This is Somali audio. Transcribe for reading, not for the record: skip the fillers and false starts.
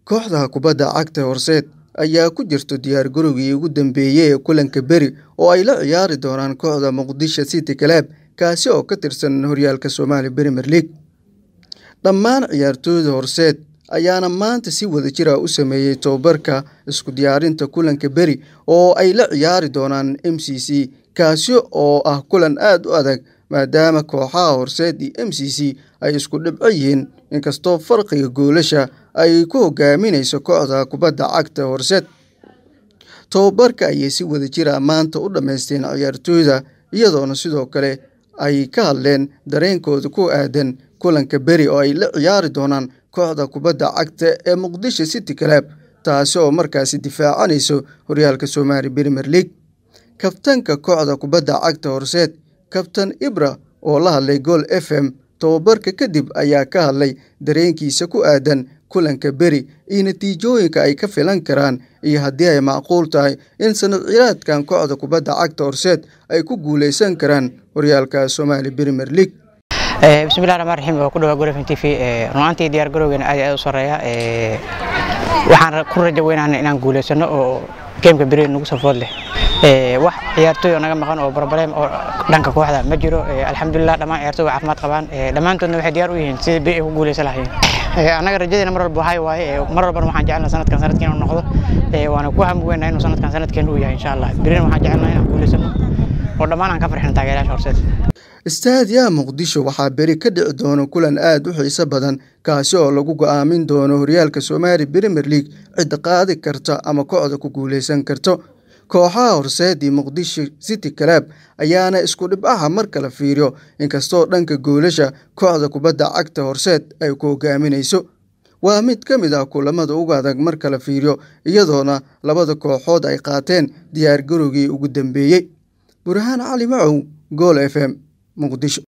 kooxda kubadda cagta Horseed ayaa ku jirto diyaar garowgii ugu dambeeyay ee kulanka beri oo ay la ciyaari doonaan kooxda Muqdisho City Club kaasi oo ka tirsan horyaalka Soomaali Premier League. Dhammaan ciyaartooyda Horseed ayaana maanta si wadajir ah u sameeyay tababarka isku diyaarinta kulanka beri oo ay la ciyaari doonaan MCC kaasi oo ah kulan aad u adag maadaama kooxaha Horseed iyo MCC ay isku dhibco yihiin inkastoo farqiga goolasha ay ku hogaaminayso kooxda kubadda cagta Horseed. Tababarka ayay si wadajir ah maanta u dhameysteen ciyaartooyda iyadoona sidoo kale ay ka hadleen dareenkooda ku aadan kulanka beri oo ay la ciyaari doonaan kooxda kubadda cagta ee Muqdisho City Club taasi oo markaasi difaacanayso horyaalka Soomaali Premier League. Kabtanka kooxda kubadda cagta Horseed Kabtan Ibra oo la hadlay Goal FM tababarka kadib ayaa ka hadlay dareenkiisa ku aadan kulanka beri iyo natiijooyinka ay ka filan karaan iyo haddii ay macquul tahay in sanad ciyaareedkan kooxda kubadda cagta Horseed ay ku guuleysan karaan horyaalka Soomaali Premier League. Bismillaahi Rahmaani Rahiim waa ku dhawaad Goal FM TV runtii diyaar garowgeena aad u sareeya waxaan ku rajo weynahay inaan guuleysano oo gameka beri nagu soo food leh wax ciyaartooy naga maqan oo problem oo dhanka kooxda ma jiro alxamdulillah dhamaan ciyaartooy caafimaad qabaan dhamaantoodna waxay diyaar u yihiin sidii beri ugu guuleysan lahaayeen anaga rajadeena mar walba waaye mar walba waxaan jecelnahay sanadkan inuu noqdo waana ku hamweynahay inuu sanadkan uu yahay insha Allah beri waxaan jecelnahay inaan guuleysano oo dhamaan aan ka farxin taageerayaasha Horseed. Istaadiyaha Muqdisho waxaa beri ka dhici doona kulan aad u xiiso badan kaasi oo lagu go'aamin doono horyaalka Soomaali Premier League cid qaadi karta ama kooxda ku guuleysan karto. Kooxaha Horseed iyo Muqdisho City Club ayaana isku dhibcaha marka la fiiriyo inkastoo dhanka goolasha kooxda kubadda cagta Horseed ay ku hogaaminayso. Waa mid ka mid ah kulamada ugu adag marka la fiiriyo iyadoona labada kooxood ay qaateen diyaar garowgii ugu dambeeyay. Burhaan Cali Macow Goal FM Muqdisho.